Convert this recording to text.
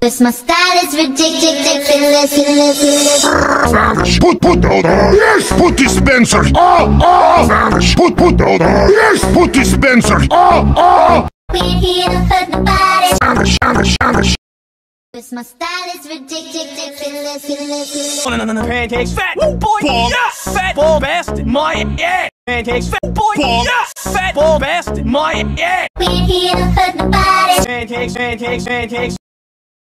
Cause my style is ridiculous. Put yes, put dispenser. Put yes, put dispenser. We ain't here to hurt nobody. Cause my style is ridiculous. Pancakes, fat boy, yes, fat ball bastard, my yeah. Pancakes, fat boy, yes, fat ball bastard, my yeah. We ain't here to hurt nobody. Pancakes.